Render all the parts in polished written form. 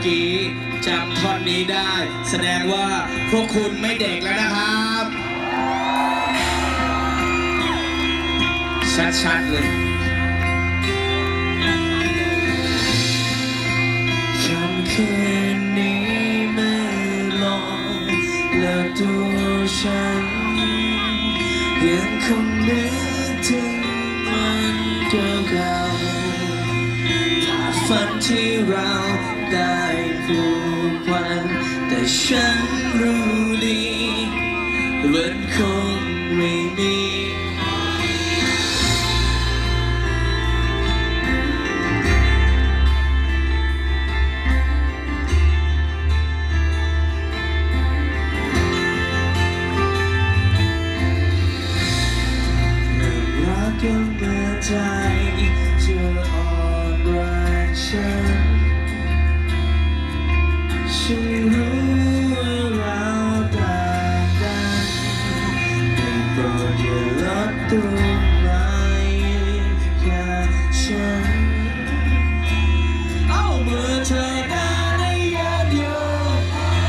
กี้จำท่อนนี้ได้แสดงว่าพวกคุณไม่เด็กแล้วนะครับชัดๆเลยค่ำคืนนี้ไม่ลองและตัวฉันยังคงนึกถึงมันเก่าๆภาพฝันที่เราได้ผูกพันแต่ฉันรู้ดีมันคงไม่มีก็เมื่อใจจะอ่อนแรงฉันรู้ว่าเราต่างกันแต่โปรดอย่าลดตัวมาแค่ฉันเอาเมื่อเธอได้ยัดโยง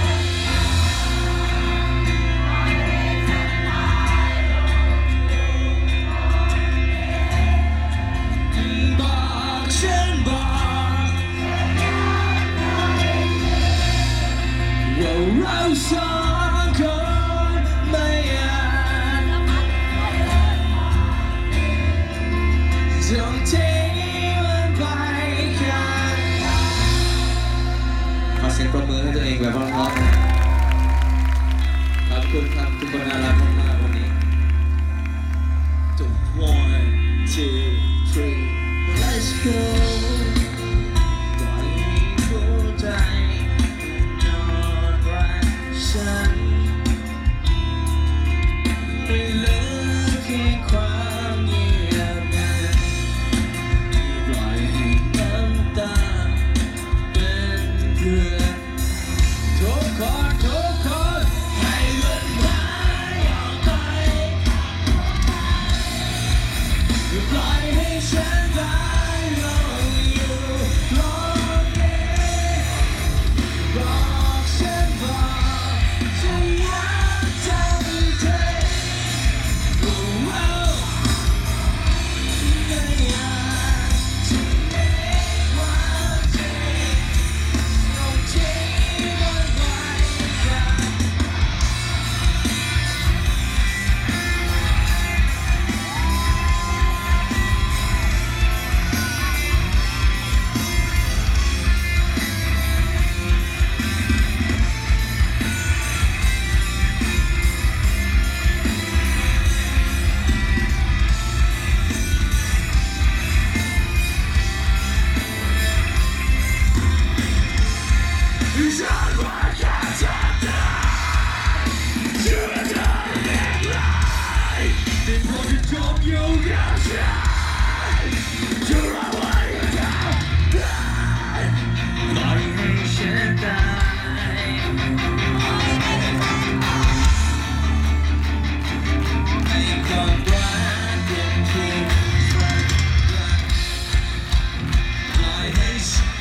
เราสองคนไม่อาจจงทิ้งมันไปกันขอเสียงปรบมือให้ตัวเองแบบเพราะๆขอบคุณครับทุกคนน่ารักมากๆวันนี้ One, two, three, let's go ปล่อยให้หัวใจฉันไม่เหลือแค่ความเงียบงันปล่อยให้น้ำตาเป็นเพื่อนทุกคนให้มันหายออกไปปล่อยให้ฉันได้ลงอยู่ลงเองบอกฉันจะอยากจำเธอไม่อยากจะเก็บความจริงต้องทิ้งมันไว้กันฉันว่าแค่เธอได้เชื่อเธอเรียกไรแต่พอจะจบอยู่กับฉันจะรักไว้กับได้ปล่อยให้ฉันตายให้ความรักเป็นเพียงสัญญาปล่อยให้ฉัน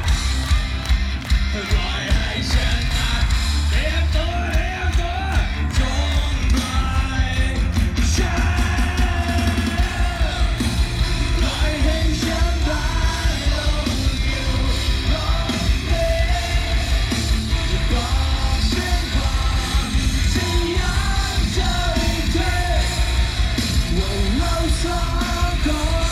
ปล่อยให้ฉันเตรียมตัวจงปล่อยฉันปล่อยให้ฉันได้ลงอยู่ลงเองบอกฉันว่าจะอยากจะให้เธอว่าเราสองคน